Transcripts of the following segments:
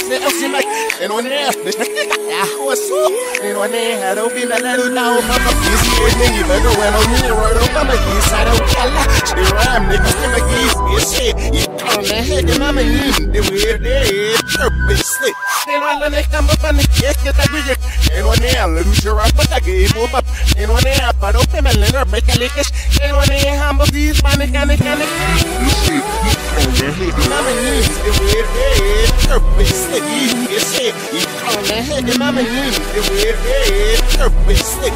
você é o Simac, e não é, a sua, e não é, era o Bina da Luna, o Papa Kizzy, e nem even when I'm in the world, I'm a geese, I don't care, she ram, niggas, I'm a geese, shit, you turn the head, and I'm a yin, the weird day, purposely, and all the next time up on the kick, get that music, and on the lose your up, but I gave up, and on the but open my letter, make a lick, and on the humble these, panic, I'm a yin, the weird day, purposely, you shit, you turn the head, and I'm a yin, the weird day, purposely.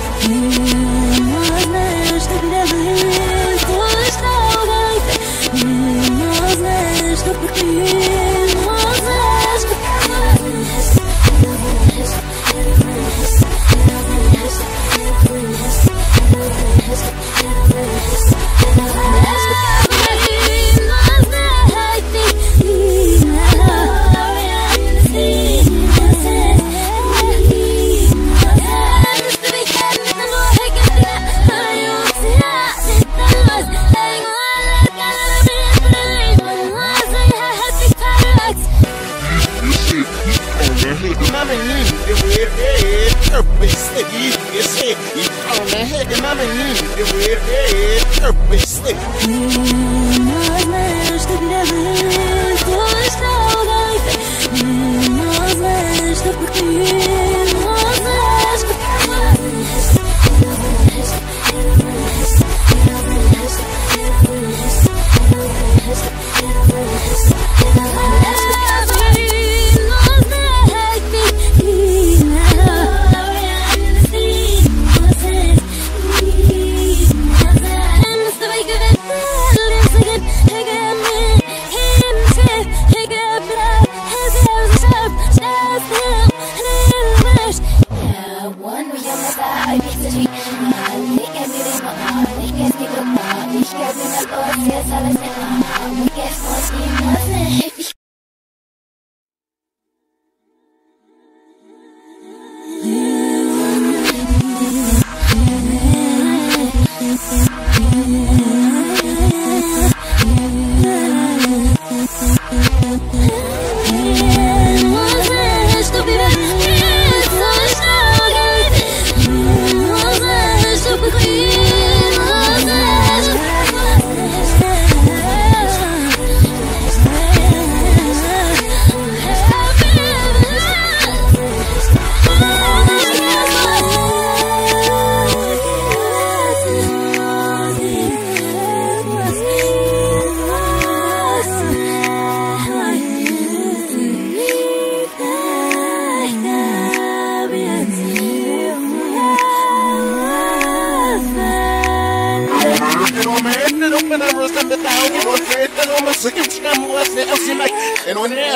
Mama need the weird head, purposely. You say, you on the head, and Mama need the weird head, purposely. And on there,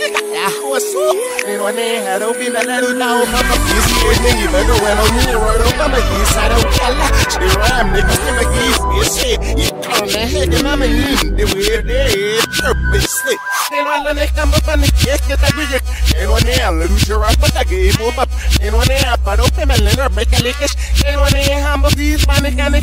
what's up? And on there, I don't be that little now. Papa Kizzy, and even when I'm in the world, I'm a geese, I don't care. She ram, niggas, I'm a geese, you shit. You turn the head, and I'm a yin, the weird day, purposely. And all the next time up on the kick, get that music. And on there, lose your up, but I gave up. And on there, but open my letter, make a lick. And on there, humble these, panic. I'm a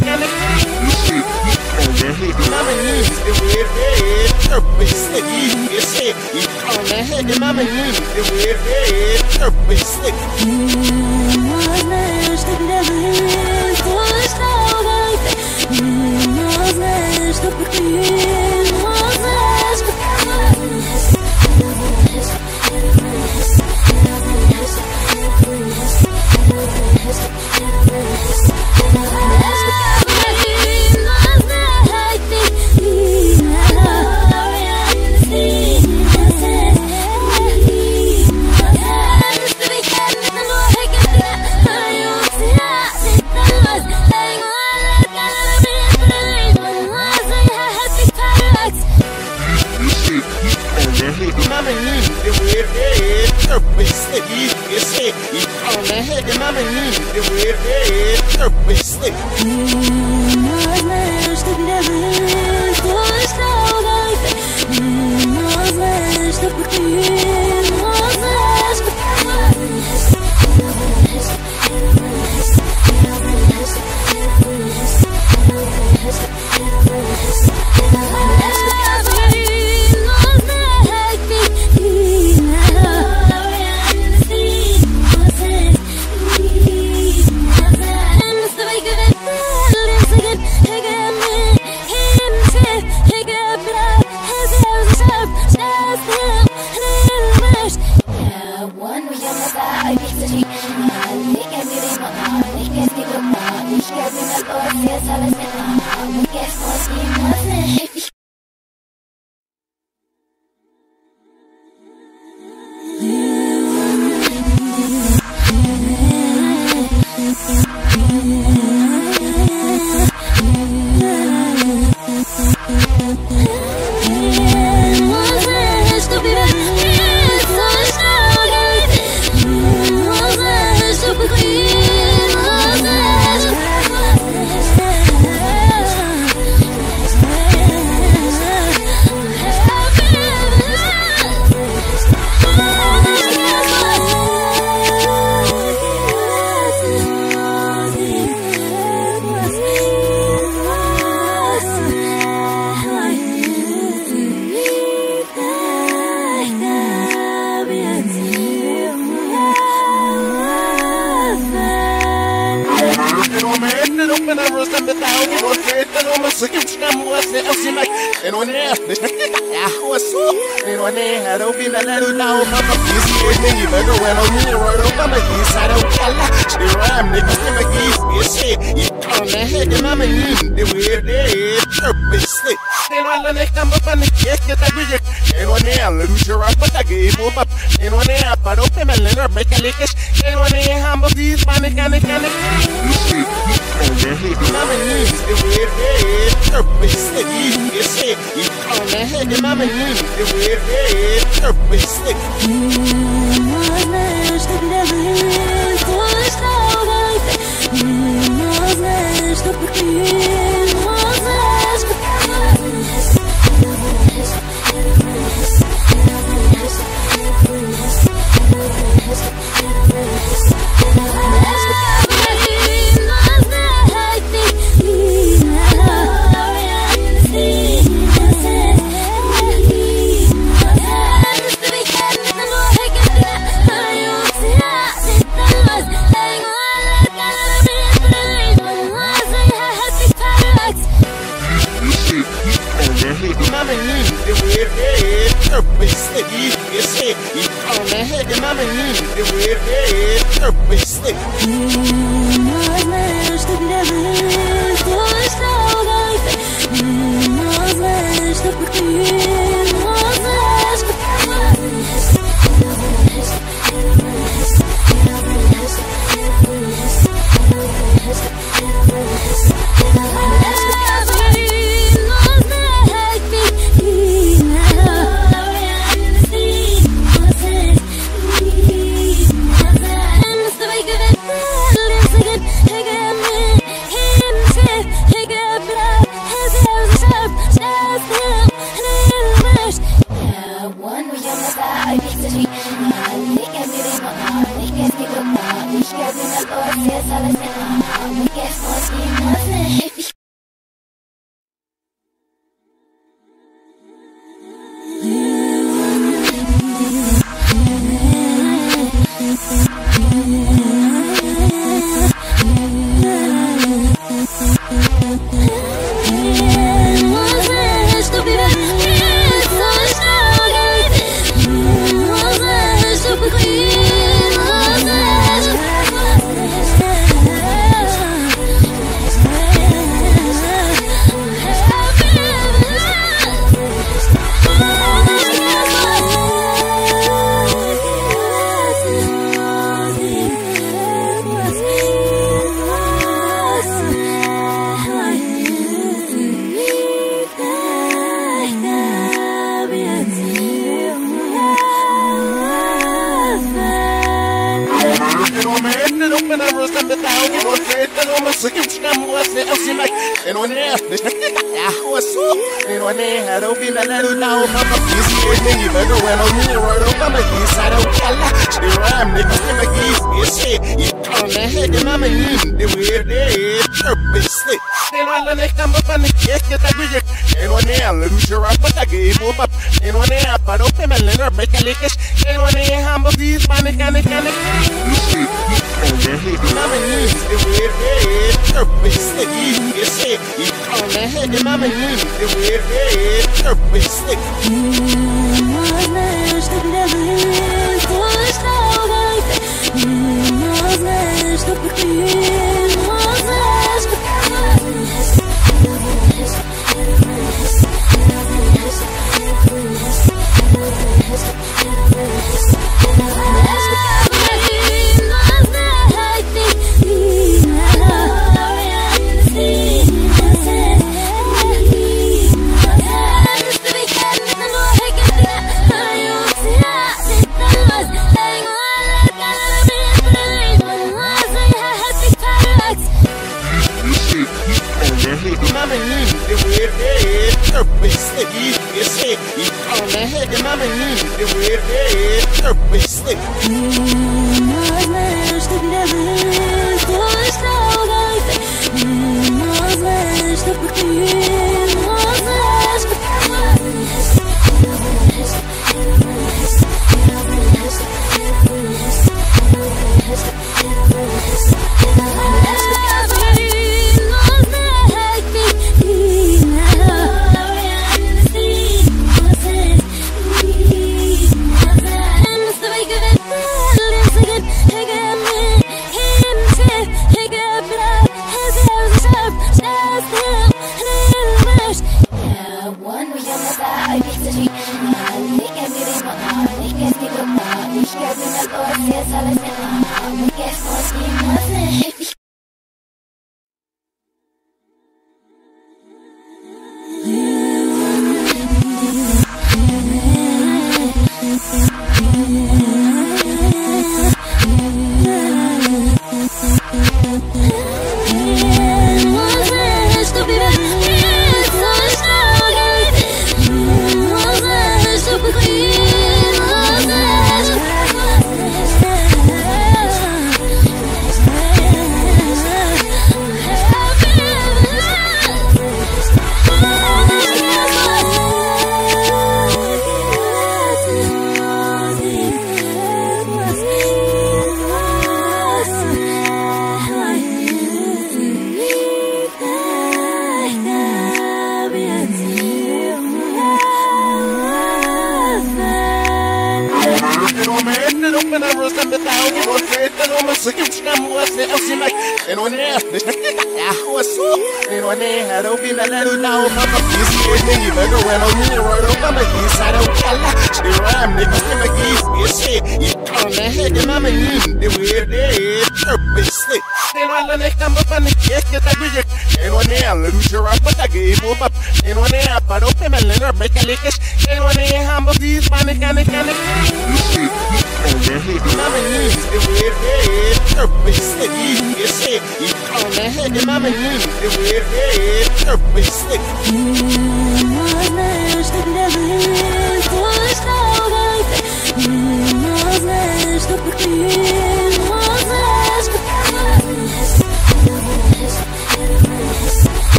yin, the weird day, purposely. You shit. You turn the head, and I'm a yin, the weird day, purposely. Mama need the weird head, purposely. You say, you on the head, and Mama need the weird head, purposely. on my head, and open the roost, and the down, and on head, and on my second stem, what's the else in my, and on there, I was so, and on there, I don't be the little down, I'm a piece of me, but when I'm here, I'm a piece, I don't tell her, she ram, niggas, and my geese, you say, you can't let her, and I'm a yin, the weird day, purposely, and on the neck, I'm up on the cake, get that weird, and on there, lose your up, but I gave up, and on there, but open my letter, make a lick, and on there, I'm a piece, panic, mama needs the weird head, purposely. You say you call the head, and mama needs the weird head, purposely. Mama needs the weird head, purposely. You say you call the head, and mama needs the weird head, purposely. Open the roost, and the down, and on head, and on my second stem, what's the else in my, and on there, I was so, and on there, I don't be the little down, I'm a piece of me, but when I'm here, I'm a piece, I don't tell her, she ram, niggas, and my geese, you say, you call the head, and mama needs the weird head, purposely. And on the neck, I'm up on the cake, get that weird, and on there, lose your up, but I gave up, and on there, but open my letter, make a lick, and on there, I'm a piece, panic. Mama needs the weird head, purposely. You say you call the head, and mama needs the weird head, purposely. Mama needs the weird head, purposely. You say you call the head, and mama needs the weird head, purposely. você sabe se não quer sozinho,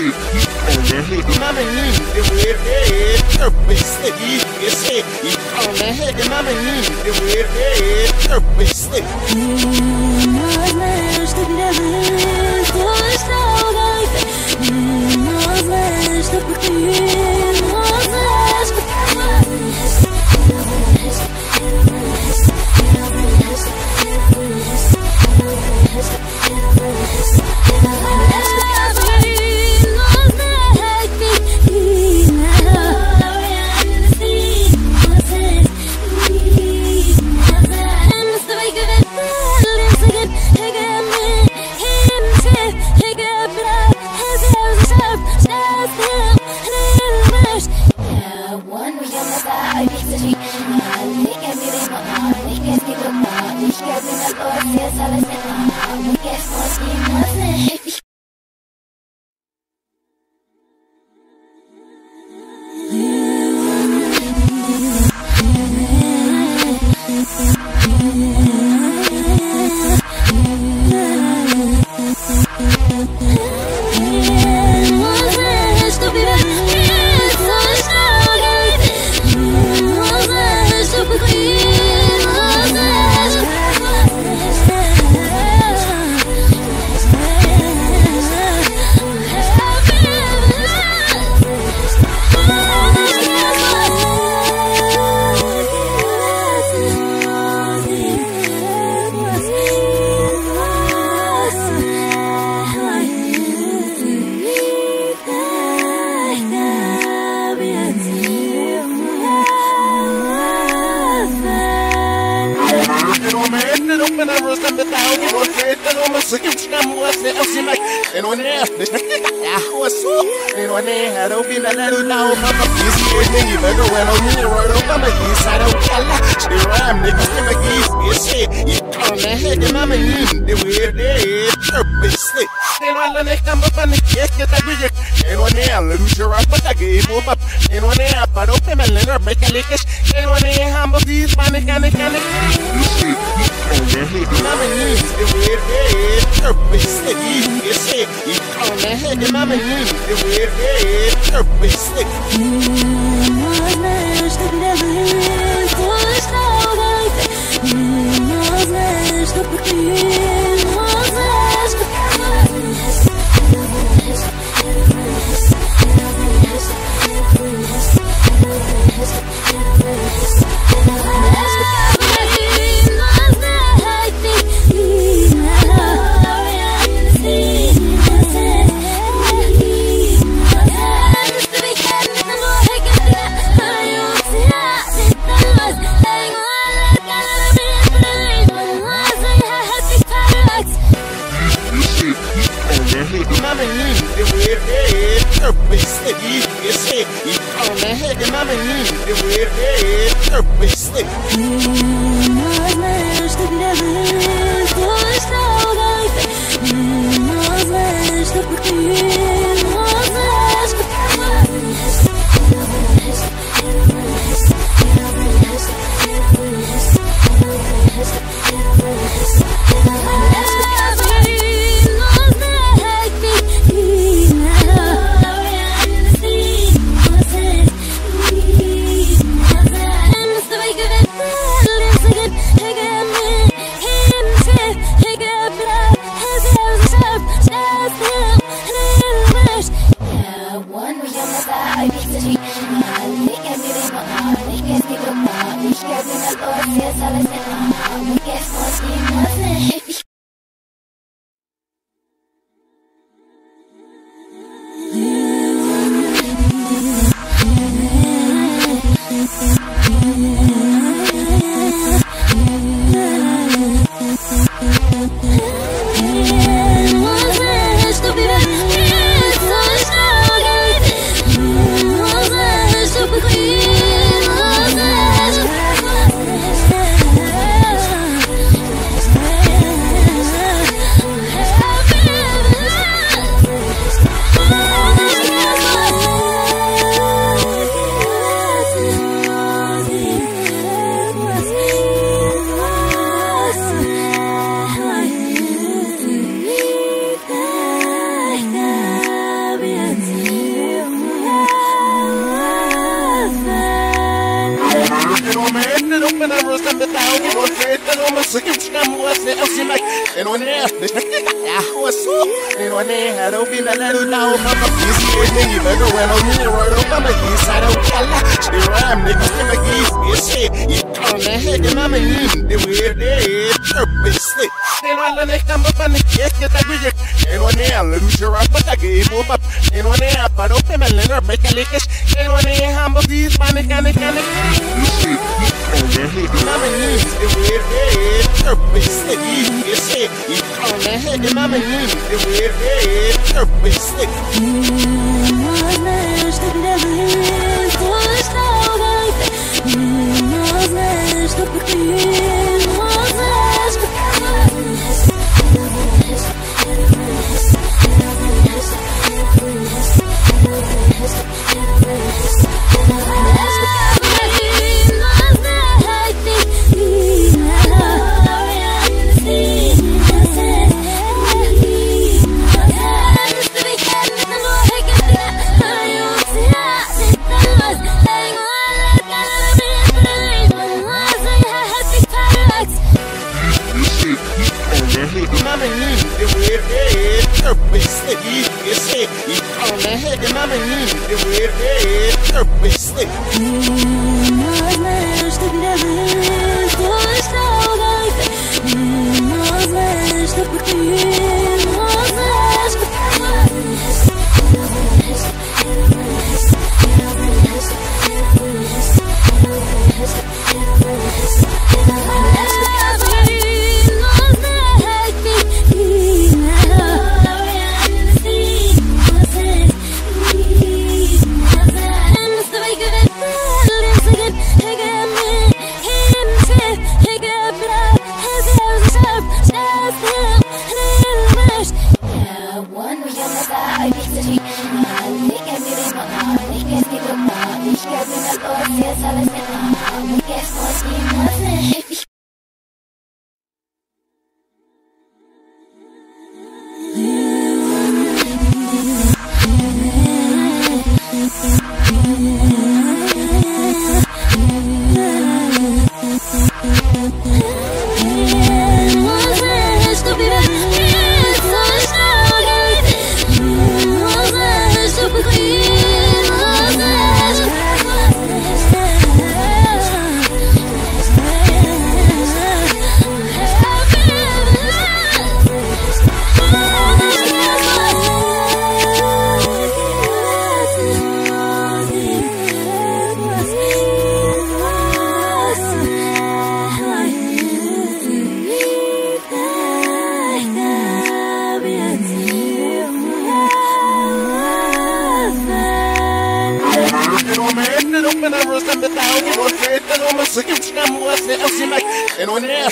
Mama need the way it purpose you say you on the head mama need the way it purpose rust and the down, you know, straight and almost like it's come what's the else you make. And on there, I was so, and on there, I don't be the little down, I'm a piece of me, but go and on me, right up on my east side of Kala. The ram, niggas, the McGee's, you shit, you can't head in my mean, the way they purposely. And on the come up on the cake, get a bridge, and on there, lose your up, but I gave up, and on there, but open my letter, make a lick, and on there, humble these, panic. Mama needs the way they purposely. You say you can't head the mama needs the way they purposely. Mama needs the way they purposely. You say you can't head the mama needs the way they purposely. And on there,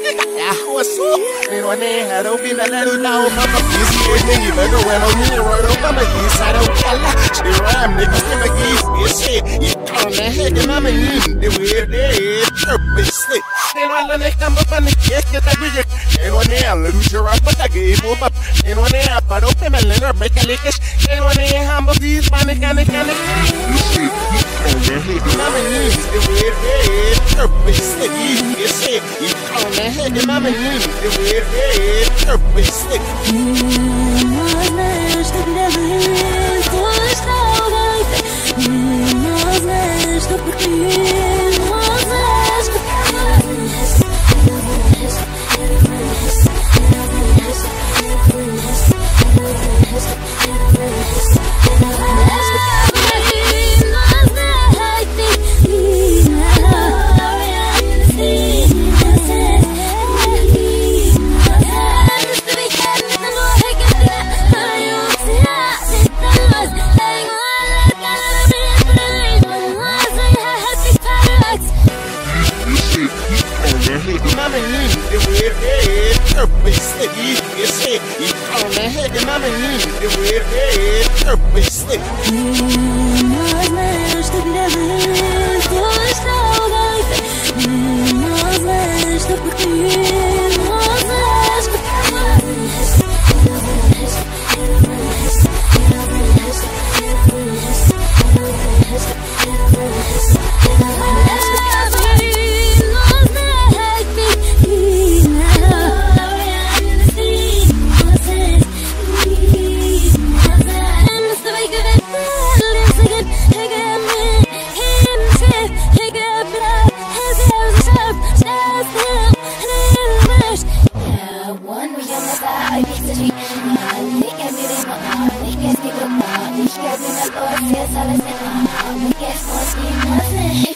I was so, and on there, I don't be the little down, I'm a piece of me, but go and on me, right up on my east side of Kala. The ram, niggas, the McGee's, you shit, you can't head the mama needs the way they purposely. And on the come up on the cake, get a bridge, and on there, lose your up, but I gave up, and on there, but open my letter, make a lick, and on there, humble these, panic. Mama needs the way they purposely. You say you can't head the mama needs the way they purposely. Mama needs the way they purposely. You say you can't head the mama needs the way they purposely. você, sabe assim, não quer sozinho,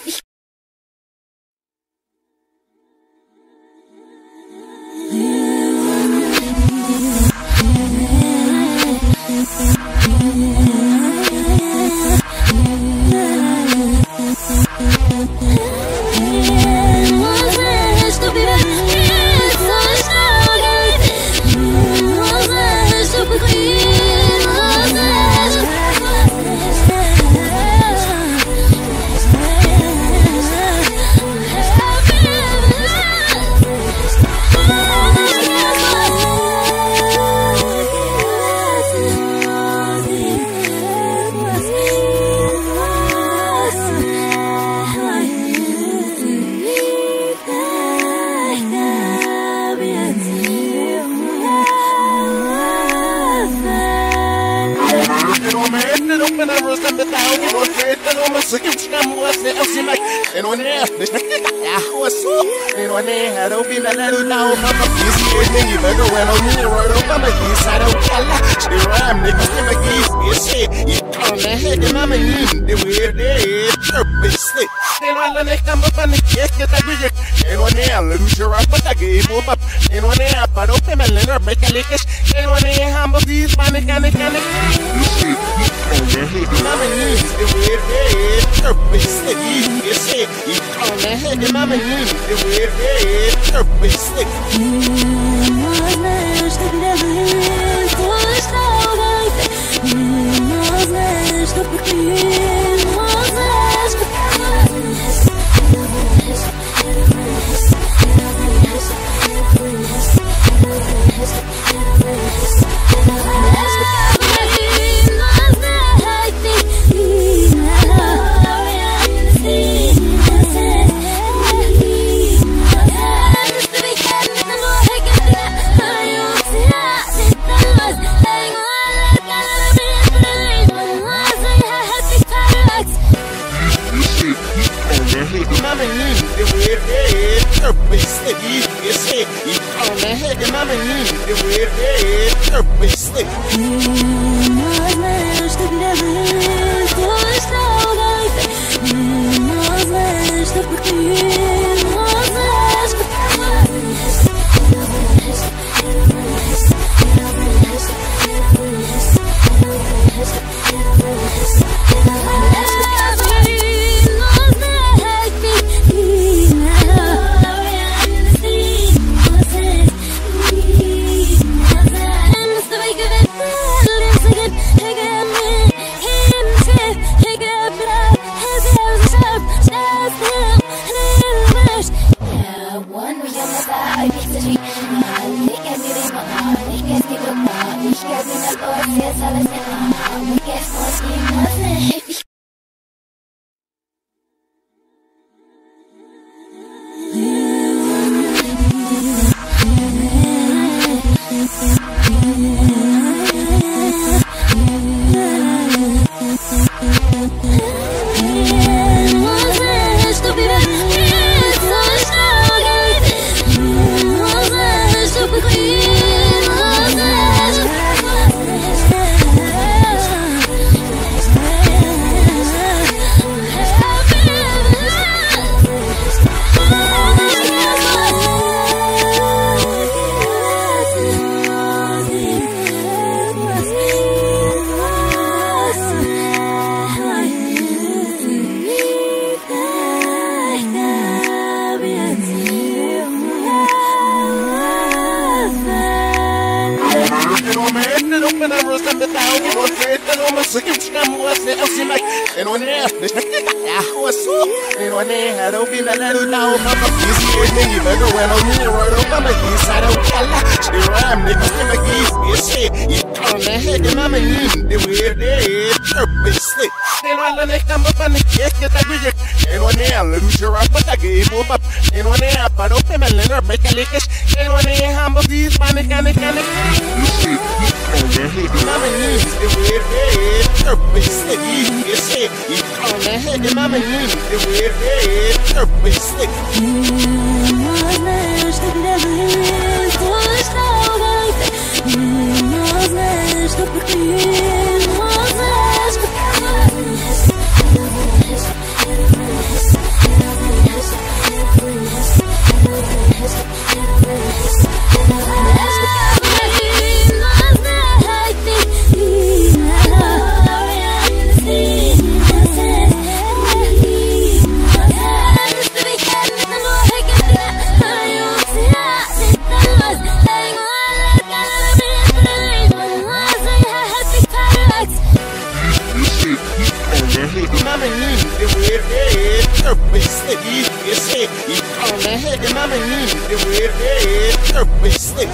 Mama need the way it purpose city. You say you on the head, mama need the way it purpose city.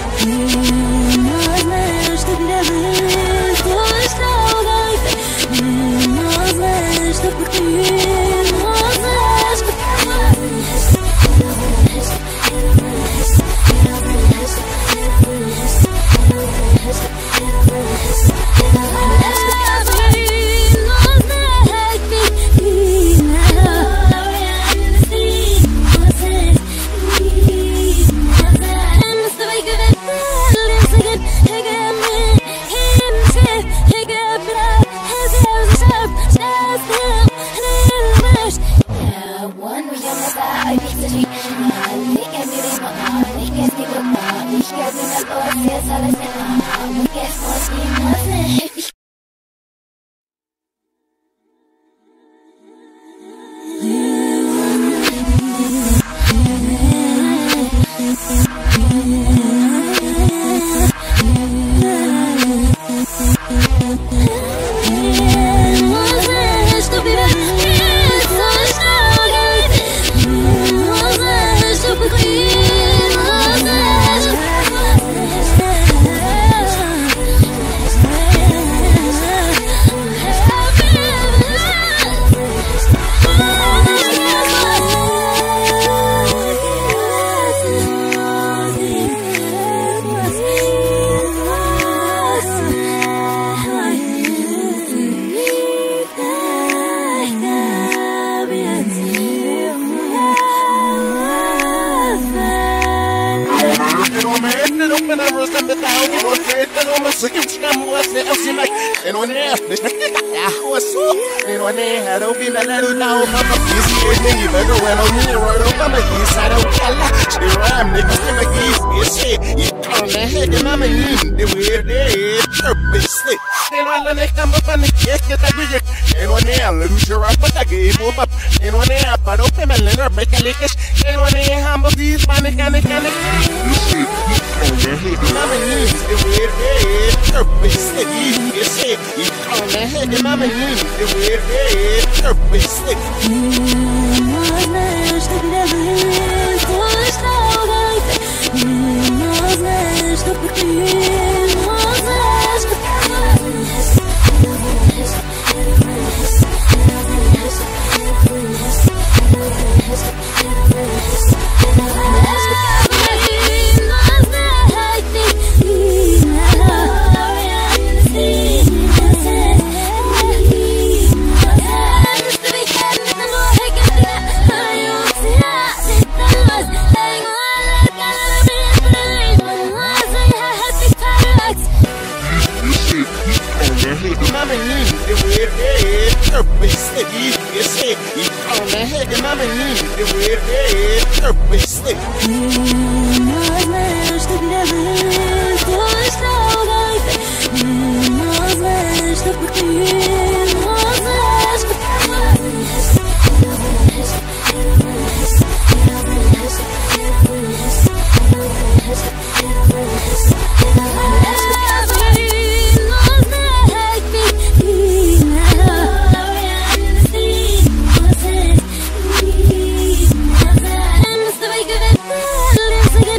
Let's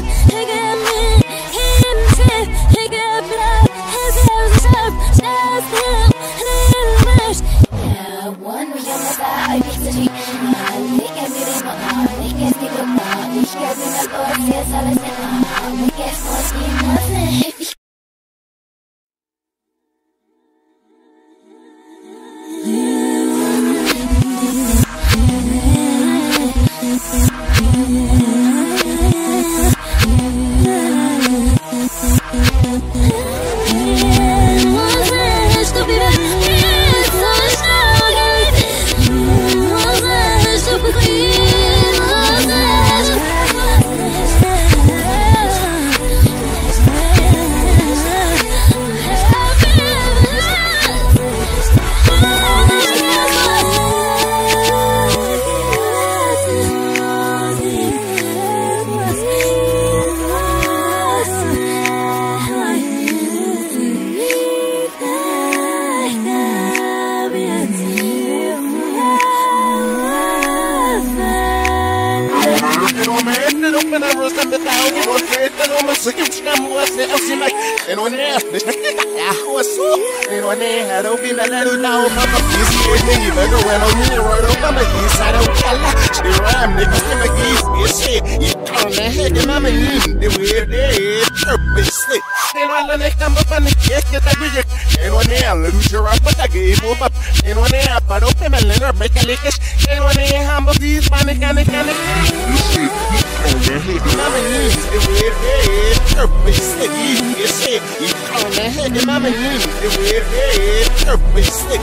man, open a rose and the town, you know, and almost like I'm what's the else in my, and when I was so, and when I had opened a little now, he's with me, but when I'm here, I'm a piece, I don't tell the ram, niggas, the McGee's, you see, you can't head the mama in the weird day, purposely. Then while I come up on the cake, get a bigger, and when I lose your up, but I gave up, and when I have an open and let her make a lick, and when I humble these money, can I mama in the weird day, purposely. You see, you can't head the mama in the weird day, purposely.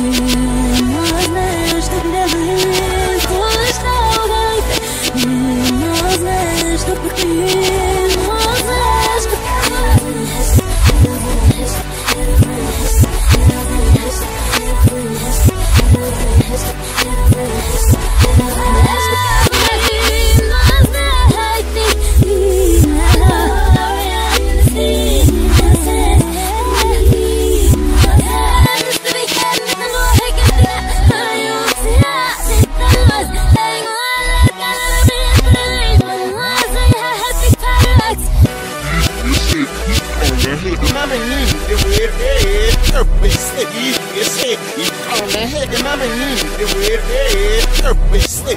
Mama in the weird day, purposely. You see, you can't head the mama in the weird day, purposely.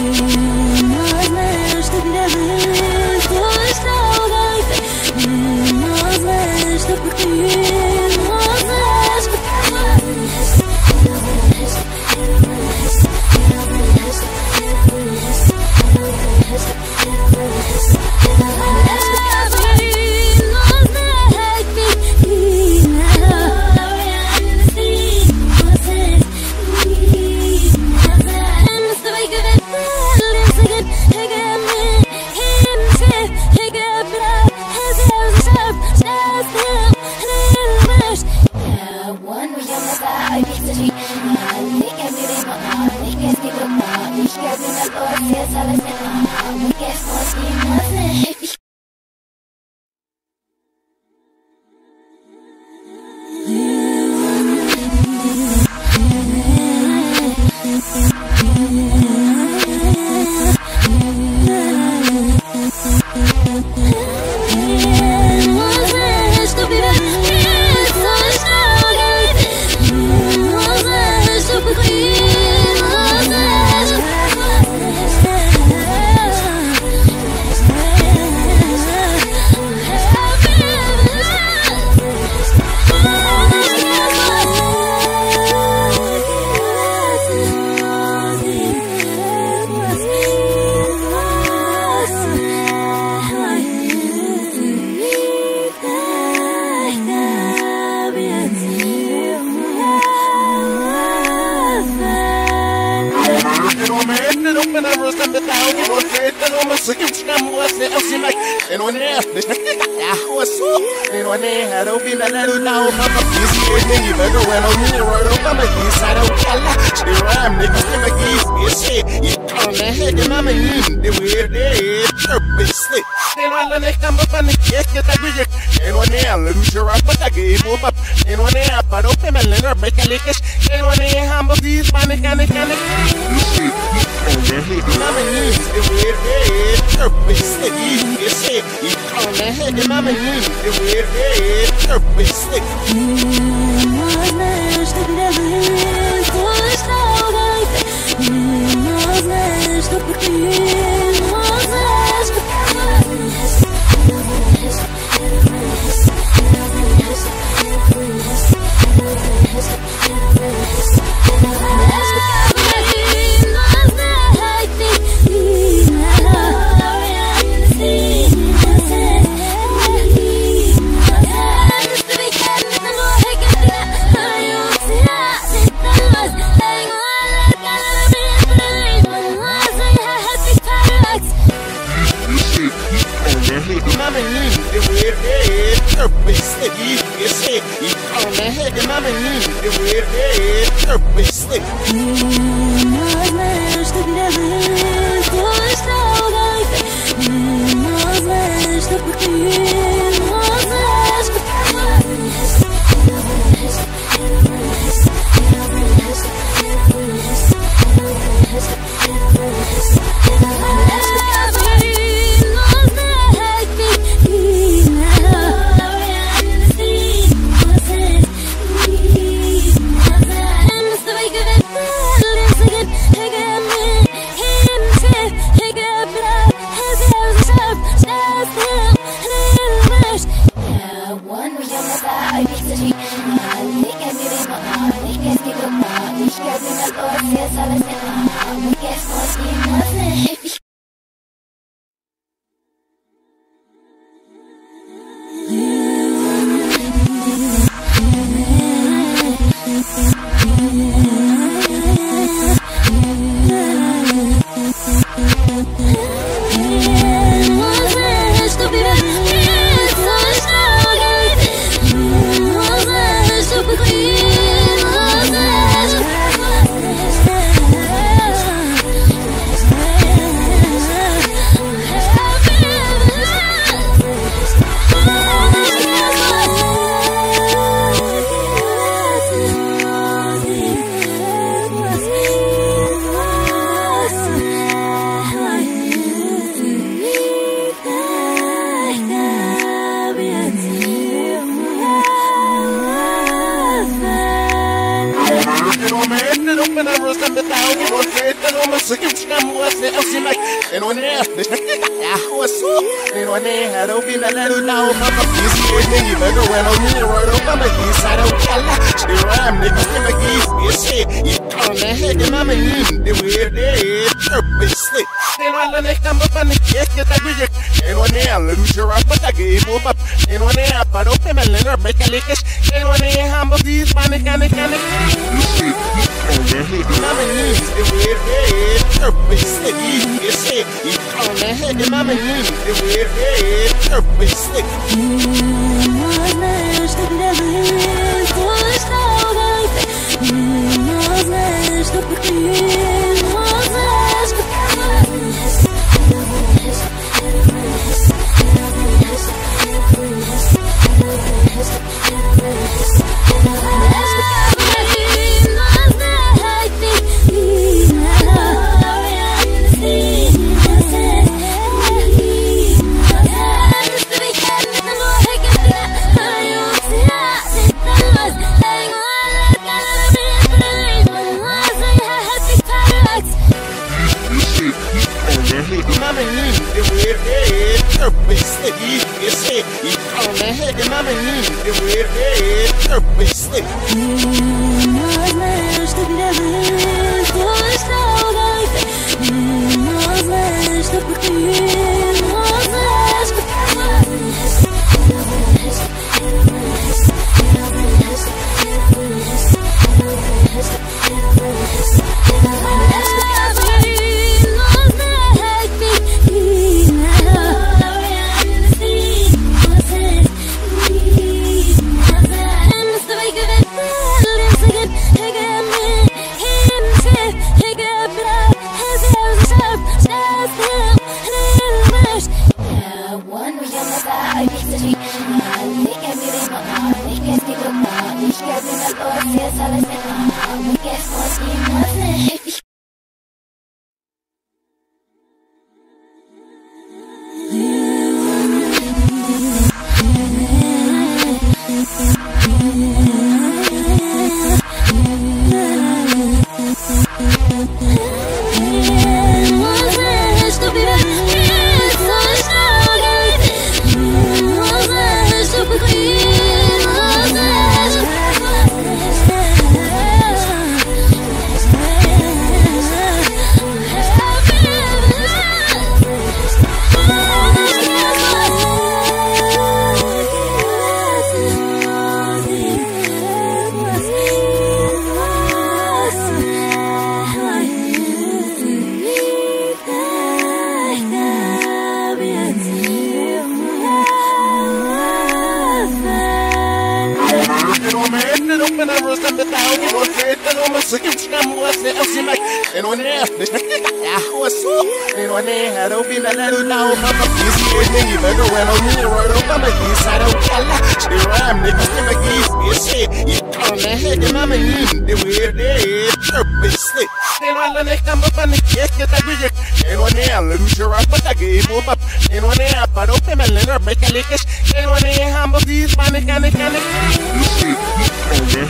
Open a rose and the town, you know, and almost like I'm what's the else in my, and when I was so, and when I had opened a little now, he's with me, but when I'm here, I'm a piece, I don't tell the ram, niggas, the McGee's, you see, you can't head the mama in the weird day, purposely. Then while I come up on the cake, get a bigger, and when I lose your up, but I gave up, and when I have an open and let her make a lick, and when I humble these money, can Mama in the weird day, purposely. You see, you can't head the mama in the weird day, purposely. Mama in the weird day, purposely. You see, you can't head the mama in the weird day, purposely.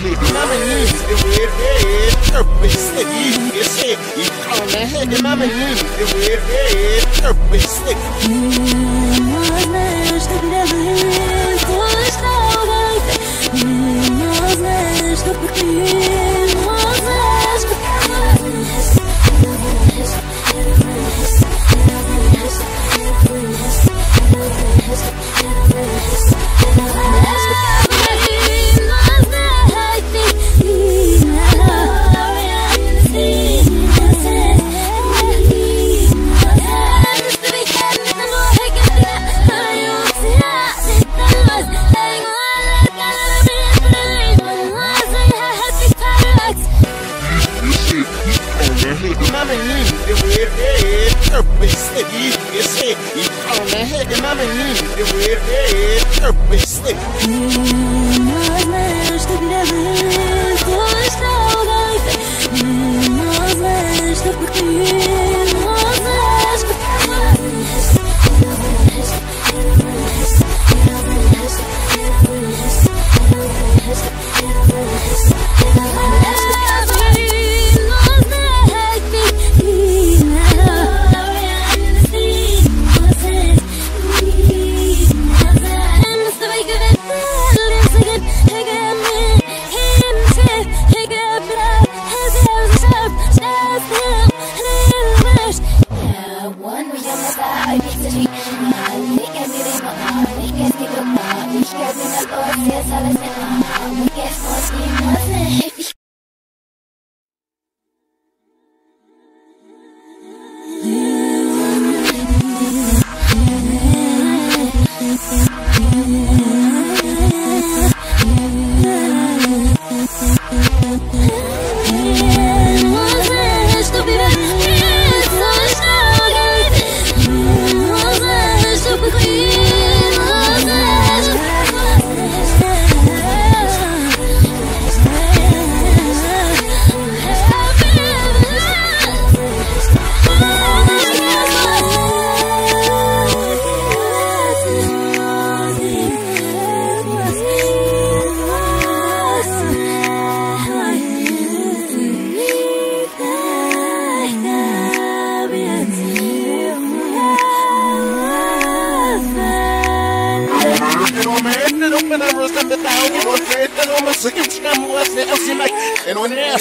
Mama needs the weird head, purpose slick. You say you call the head, mama needs the weird head, purpose slick. Mama needs the weird head, purpose slick. You say you call the head, mama needs the weird head, purpose slick. And on there,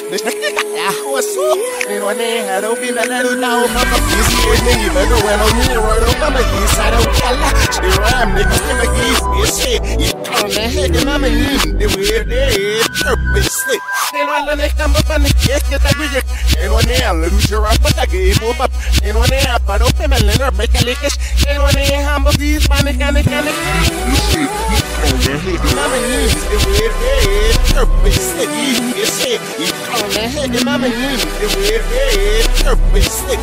what's up? And on there, I don't be that little now. Mama, you see it, me, but the one on me, right up, mama, yes, I don't care. She rhyme, niggas, never give me shit. You call the head, and mama, you the weird day, purpose slick. And on the neck, I'm up on the cake, get that weird. And on there, lose your up, but I gave up. And on there, but open my letter, make a lick. And on there, I'm a piece, my mechanic. Mama, you the weird day, purpose slick. You say, you call the head, and mama, you the weird day, purpose slick.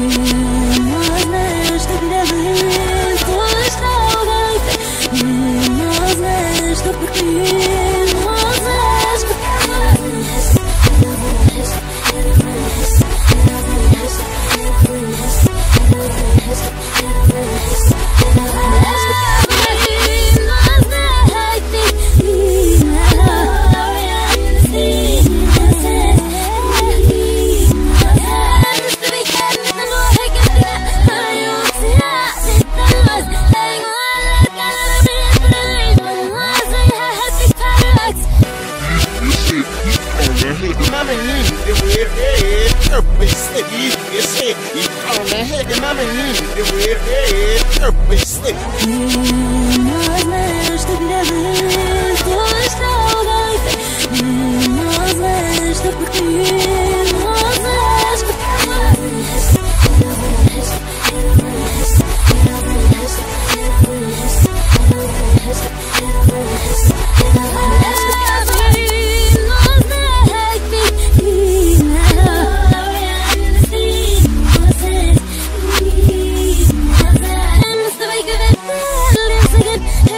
Mama needs the weird head, purpose slick. You say you call the head, and mama needs the weird head, purpose slick. Again.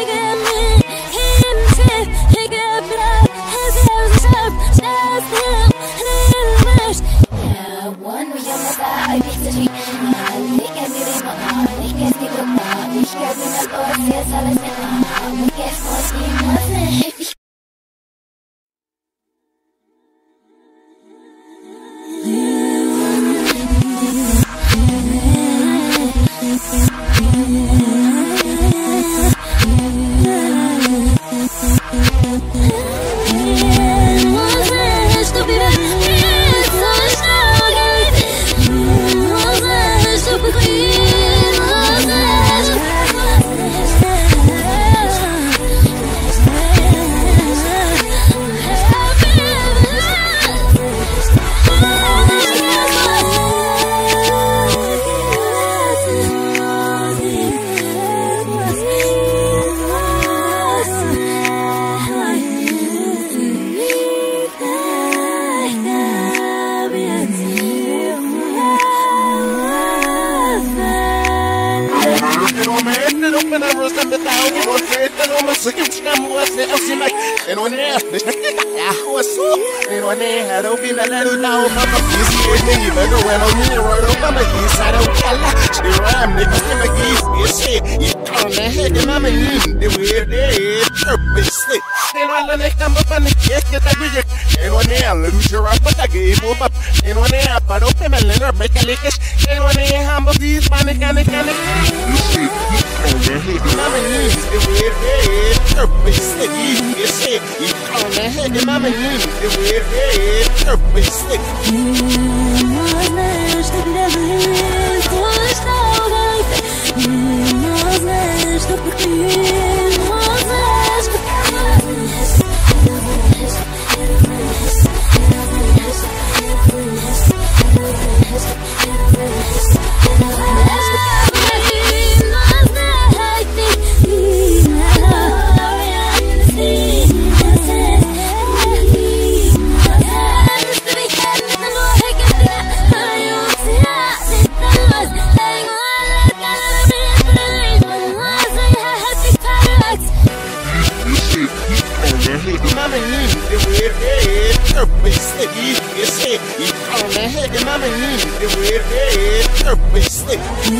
open a rose and the town. You want to tell them a second time was the LC Mike. And on there, I was so. And on there, I don't be a little now. You see it, me, but when I'm here, right over my east side of Kala. The rhyme, niggas, in my geese, you see, you can't head them, I'm in the weird day. Purposely. Then while they come up on the cake, get a big. And on there, lose your up, but I gave up. And on there, but open my letter, make a lick. And on there, humble these, panic. You see, you can't head them, I'm in the weird day. Purposely. You see, you can't head them, I'm in the weird day. Purposely. Mama need the weird head, purposely. You say, you can't head the mama need the weird head, purposely.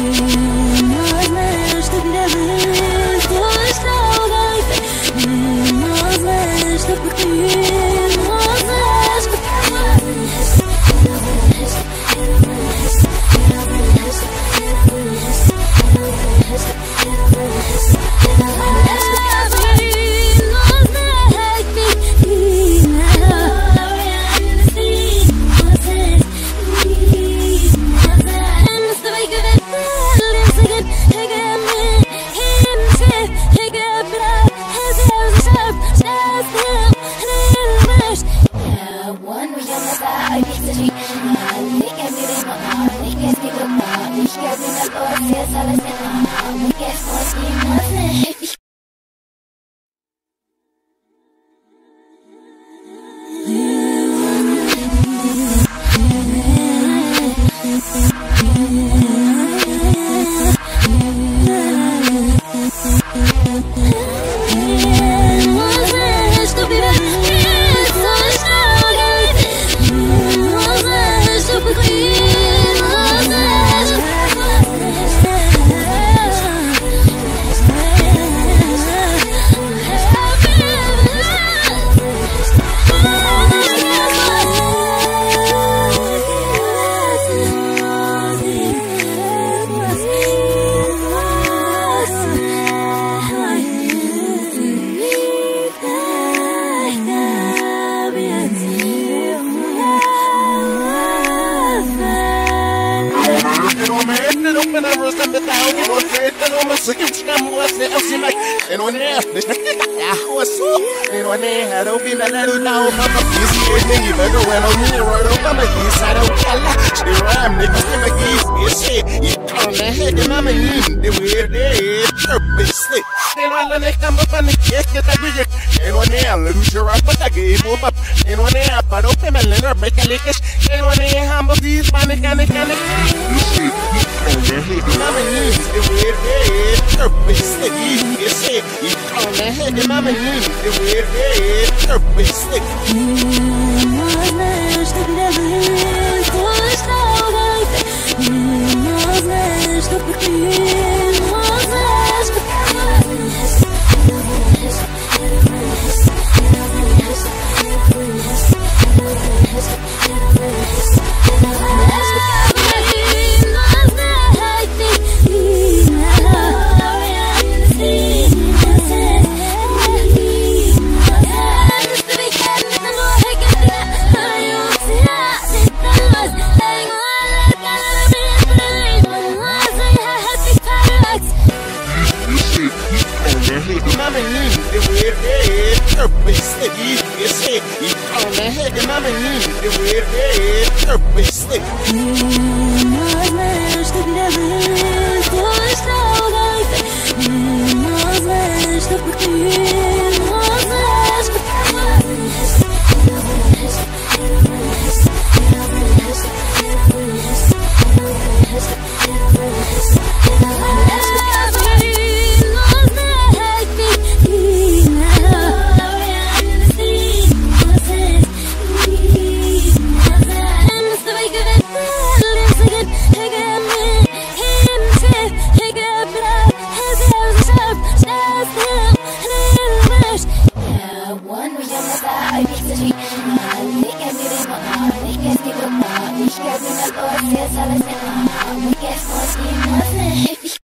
And on there, I was so. And on there, I don't be a little now. You see it, nigga, but when I'm here, right over my east side of Kala. The rhyme, niggas, in my geese, you see, you can't head them, I'm in the weird day. Purposely. Then while they come up on the cake, get a big. And on there, lose your up, but I gave up. And on there, but open my letter, make a lick. And on there, humble these, panic. You see, you can't head them, I'm in the weird day. Purposely. You see, you can't head them, I'm in the weird day. Purposely. Mama need the weird head, purposely. You say, you can't head the mama need the weird head, purposely.